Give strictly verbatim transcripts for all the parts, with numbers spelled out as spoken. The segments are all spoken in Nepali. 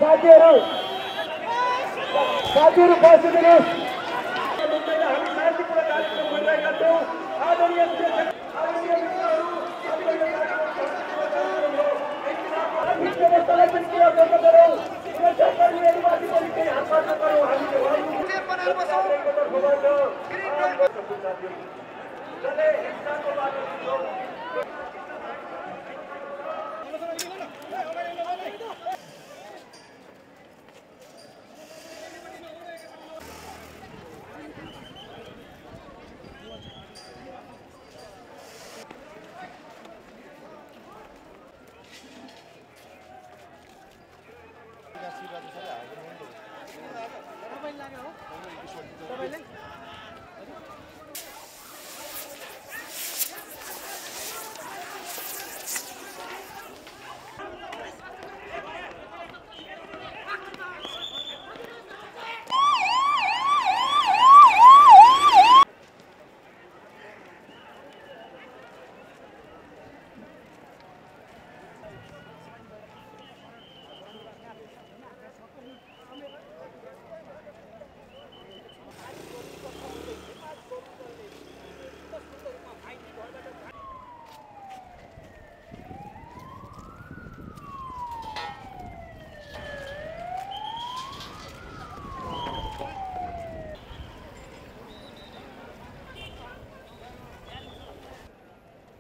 साथीहरू साथीहरू बसिदिनुहोस्। हामी शान्तिपूर्ण कार्यक्रम गरिरहेका छौँ। आदरणीय व्यवस्थालाई पनि पुरा गर्न गरौँ। सुरक्षाकर्मीहरूमाथि पनि केही हात पार्न गरौँ। हामीले हिंसाको बाटो छुटौँ।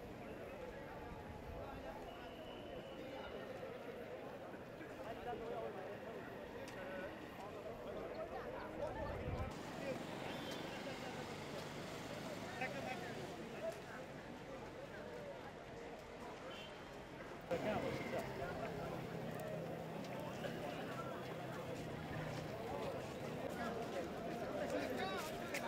Gracias.